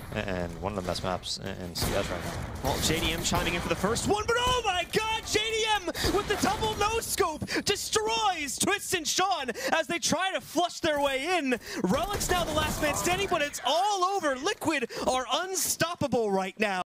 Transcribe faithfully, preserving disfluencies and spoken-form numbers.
and one of the best maps in, in C S right now. Well, J D M chiming in for the first one, but oh my god, J D M with the double no-scope destroys Twist and Sean as they try to flush their way in. Relic's now the last man standing, but it's all over. Liquid are unstoppable right now.